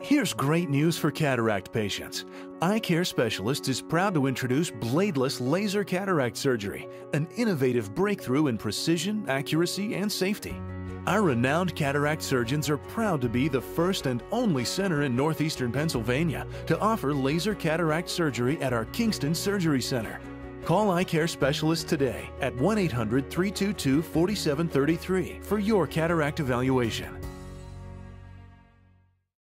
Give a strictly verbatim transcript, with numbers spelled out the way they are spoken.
Here's great news for cataract patients. Eye Care Specialist is proud to introduce Bladeless Laser Cataract Surgery, an innovative breakthrough in precision, accuracy, and safety. Our renowned cataract surgeons are proud to be the first and only center in Northeastern Pennsylvania to offer laser cataract surgery at our Kingston Surgery Center. Call Eye Care Specialist today at one eight hundred, three two two, four seven three three for your cataract evaluation.